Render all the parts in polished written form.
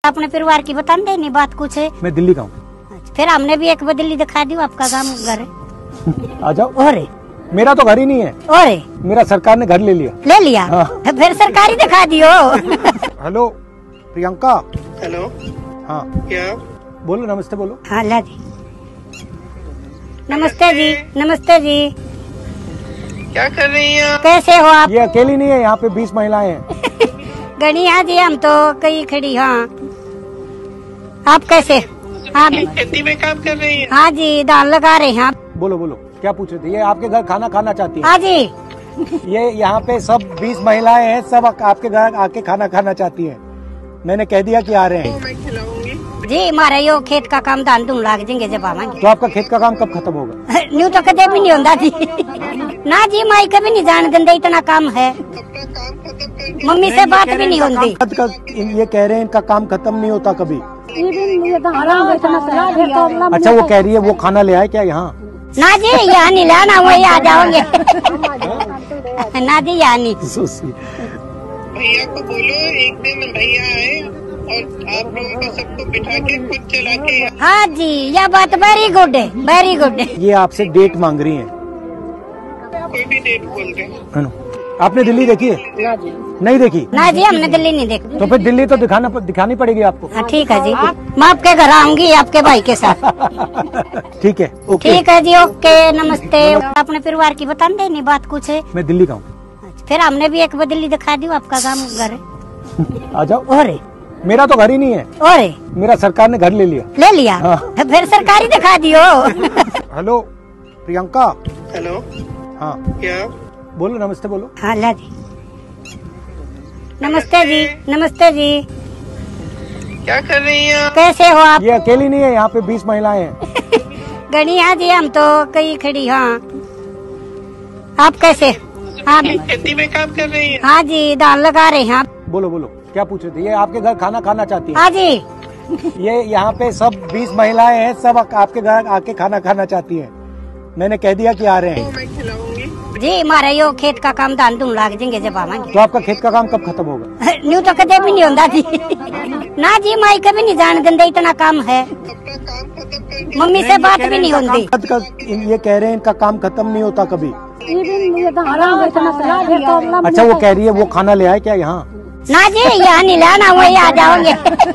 अपने परिवार की बता देनी बात कुछ है। मैं दिल्ली का हूँ। फिर हमने भी एक बार दिल्ली दिखा दी, आपका काम घर है। आ जाओ। और मेरा तो घर ही नहीं है। और मेरा सरकार ने घर ले लिया। ले लिया। हाँ। फिर सरकारी दिखा दियो। हेलो प्रियंका। हेलो। हाँ क्या बोलो, नमस्ते बोलो। हाँ ला जी। नमस्ते जी, नमस्ते जी। क्या कर रही हैं आप? कैसे हो आप? ये अकेली नहीं है, यहाँ पे 20 महिलाएं हैं। गणिया जी हम तो कई खड़ी। हाँ आप कैसे? हाँ खेती में काम कर रही हैं? हाँ जी, दाल लगा रहे हैं आप। बोलो बोलो, क्या पूछ रहे थे? ये आपके घर खाना खाना चाहती है। हाँ जी। ये यहाँ पे सब 20 महिलाएं हैं, सब आपके घर आके खाना खाना चाहती हैं। मैंने कह दिया कि आ रहे हैं। मैं खिलाऊंगी। जी हमारे यो खेत का काम धान धूम लाग जाएंगे जब आवांगे। तो आपका खेत का काम कब खत्म होगा? न्यू तो कदे भी नहीं होता जी। ना जी माई कभी नहीं जान देंगे, इतना काम है। अपना काम खत्म कर मम्मी से बात भी नहीं होती। ये कह रहे हैं इनका काम खत्म नहीं होता कभी। अच्छा वो कह रही है वो खाना ले आए क्या यहाँ? ना जी यहाँ नहीं लाना, वही आ जाओगे। ना जी यहाँ नहीं। भैया को बोलो एक दिन भैया आए और आप लोगों को सबको बिठा के खुद चला के। हाँ जी यह बात वेरी गुड है, वेरी गुड है। ये आपसे डेट मांग रही है। कोई भी डेट बोल दे। आपने दिल्ली देखी है? नहीं देखी? ना जी हमने दिल्ली नहीं देखी। तो फिर दिल्ली तो दिखानी पड़ेगी आपको। हाँ ठीक है जी, मैं आपके घर आऊंगी आपके भाई के साथ। ठीक है ओके। ठीक है जी ओके नमस्ते। अपने परिवार की बता देनी बात कुछ है। मैं दिल्ली का हूँ। फिर हमने भी एक बार दिल्ली दिखा दी, आपका काम घर है। आ जाओ। और मेरा तो घर ही नहीं है। और मेरा सरकार ने घर ले लिया। ले लिया। हाँ। फिर सरकारी दिखा दियो। हेलो प्रियंका। हेलो। हाँ क्या बोलो, नमस्ते बोलो। हाँ ला जी। नमस्ते जी, नमस्ते जी। क्या कर रही हैं आप? कैसे हो आप? ये अकेली नहीं है, यहाँ पे 20 महिलाएं हैं। गणिया जी हम तो कई खड़ी। हाँ आप कैसे? हाँ खेती में काम कर रही हैं? हाँ जी दाल लगा रहे हैं आप। बोलो बोलो, क्या पूछ रहे थे? ये आपके घर खाना खाना चाहती है। हाँ जी। ये यहाँ पे सब 20 महिलाएं हैं, सब आपके घर आके खाना खाना चाहती हैं। मैंने कह दिया कि आ रहे हैं। मैं खिलाऊंगी। जी हमारे यो खेत का काम धान धूम लाग जाएंगे जब आवांगे। तो आपका खेत का काम कब खत्म होगा? न्यू तो कदे भी नहीं होता जी। ना जी माई कभी नहीं जान देंगे, इतना काम है। अपना काम खत्म कर मम्मी से बात भी नहीं होती। ये कह रहे हैं इनका काम खत्म नहीं होता कभी। अच्छा वो कह रही है वो खाना ले आए क्या यहाँ? ना जी यहाँ नहीं लाना, वही आ जाओगे।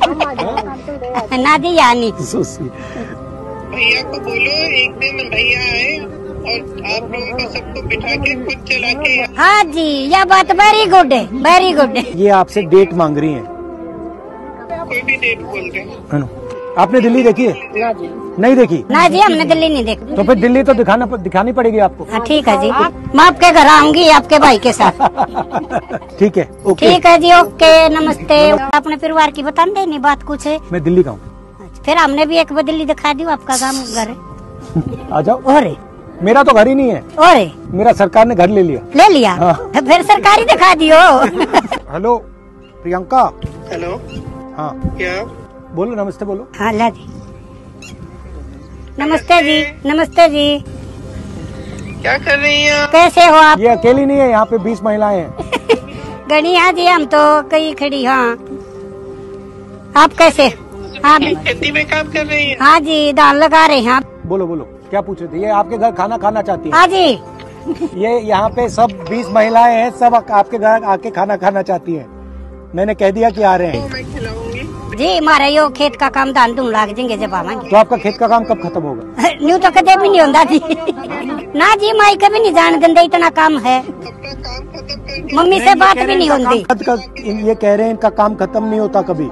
ना जी यहाँ नहीं। भैया को बोलो एक दिन भैया आए और आप लोगों को सबको बिठा के खुद चला के। हाँ जी यह बात वेरी गुड है, वेरी गुड है। ये आपसे डेट मांग रही है। कोई भी डेट बोल दे। आपने दिल्ली देखी है? नहीं देखी? ना जी हमने दिल्ली नहीं देखी। तो फिर दिल्ली तो दिखानी पड़ेगी आपको। हाँ ठीक है जी, मैं आपके घर आऊंगी आपके भाई के साथ। ठीक है ओके। ठीक है जी ओके नमस्ते। अपने परिवार की बता देनी बात कुछ है। मैं दिल्ली का हूँ। फिर हमने भी एक बार दिल्ली दिखा दी, आपका काम घर है। आ जाओ। और मेरा तो घर ही नहीं है। और मेरा सरकार ने घर ले लिया। ले लिया। हाँ। फिर सरकारी दिखा दियो। हेलो प्रियंका। हेलो। हाँ क्या बोलो, नमस्ते बोलो। हाँ ला जी। नमस्ते जी, नमस्ते जी। क्या कर रही हैं आप? कैसे हो आप? ये अकेली नहीं है, यहाँ पे 20 महिलाएं हैं। गणिया जी हम तो कई खड़ी। हाँ आप कैसे? हाँ खेती में काम कर रही हैं? हाँ जी दाल लगा रहे हैं आप। बोलो बोलो, क्या पूछ रहे थे? ये आपके घर खाना खाना चाहती है। हाँ जी। ये यहाँ पे सब 20 महिलाएं हैं, सब आपके घर आके खाना खाना चाहती हैं। मैंने कह दिया कि आ रहे हैं। मैं खिलाऊंगी। जी हमारे यो खेत का काम धान धूम लाग जाएंगे जब आवांगे। तो आपका खेत का काम कब खत्म होगा? न्यू तो कदे भी नहीं होता जी। ना जी माई कभी नहीं जान देंगे, इतना काम है। अपना काम खत्म कर मम्मी से बात भी नहीं होती। ये कह रहे हैं इनका काम खत्म नहीं होता कभी।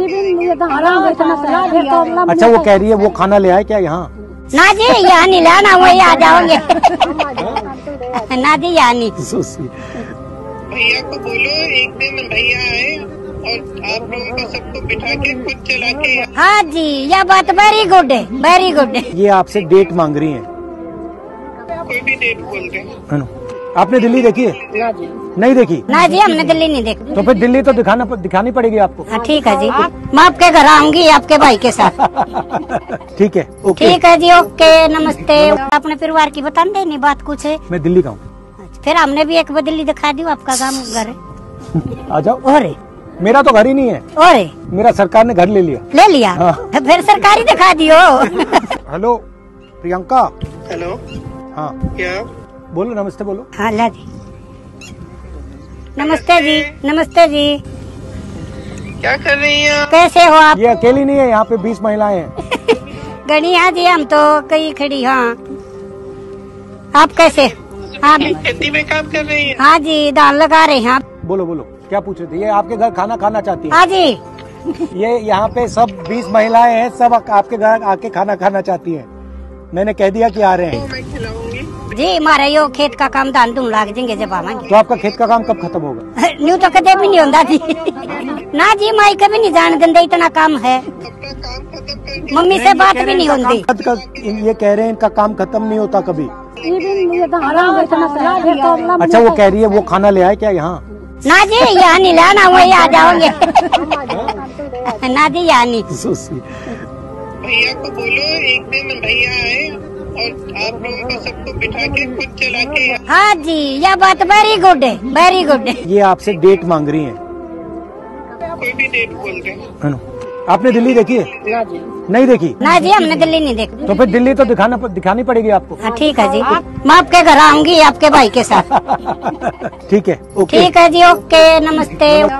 अच्छा वो कह रही है वो खाना ले आए क्या यहाँ? ना जी यहाँ नहीं लाना, वही आ जाओगे। ना जी यहाँ नहीं। भैया को बोलो एक दिन भैया आए और आप लोगों को सबको बिठा के खुद चला के। हाँ जी यह बात वेरी गुड है, वेरी गुड है। ये आपसे डेट मांग रही है। कोई भी डेट बोल दे। आपने दिल्ली देखी है? नहीं देखी? ना जी हमने दिल्ली नहीं देखी। तो फिर दिल्ली तो दिखानी पड़ेगी आपको। हाँ ठीक है जी, मैं आपके घर आऊंगी आपके भाई के साथ। ठीक है ओके। ठीक है जी ओके नमस्ते। अपने परिवार की बता देनी बात कुछ है। मैं दिल्ली का हूँ। फिर हमने भी एक बार दिल्ली दिखा दी, आपका काम घर है। आ जाओ। और मेरा तो घर ही नहीं है, और मेरा सरकार ने घर ले लिया। ले लिया? हाँ। फिर सरकारी दिखा दियो। हेलो प्रियंका। हेलो, हाँ क्या? बोलो, नमस्ते बोलो। हाँ ला जी, नमस्ते जी, नमस्ते जी, क्या कर रही हैं आप? कैसे हो आप? ये अकेली नहीं है, यहाँ पे 20 महिलाएं हैं। गणिया जी हम तो कई खड़ी। हाँ आप कैसे? हाँ खेती में काम कर रही हैं? हाँ जी, धान लगा रहे हैं। बोलो बोलो, क्या पूछ रहे थे? ये आपके घर खाना खाना चाहती है। हाँ जी, ये यहाँ पे सब 20 महिलाएं हैं, सब आपके घर आके खाना खाना चाहती हैं। मैंने कह दिया कि आ रहे तो हैं। मैं खिलाऊंगी। जी हमारा यो खेत का काम धान धूम लाग जाएंगे जब आवांगे। तो आपका खेत का काम कब खत्म होगा? न्यू तो कदे भी नहीं होता जी। ना जी, माई कभी नहीं जान गंदे, इतना काम है। अपना काम खत्म करके मम्मी से बात भी नहीं होती। ये कह रहे हैं इनका काम खत्म नहीं होता कभी। अच्छा, वो कह रही है वो खाना ले आए क्या यहाँ? ना जी, यहाँ नहीं लाना, वही आ जाओगे। ना जी, यहाँ नहीं। भैया को बोलो एक दिन भैया आए और आप लोगों को सबको बिठा के खुद चला के। हाँ जी, यह बात वेरी गुड है, वेरी गुड है। ये आपसे डेट मांग रही हैं। कोई भी डेट बोल दे। है ना? आपने दिल्ली देखी है? नहीं देखी? ना जी, हमने दिल्ली नहीं देखी। तो फिर दिल्ली तो दिखानी पड़ेगी आपको। हाँ ठीक है जी, मैं आपके घर आऊंगी आपके भाई के साथ। ठीक है, ओके। ठीक है जी, ओके, नमस्ते।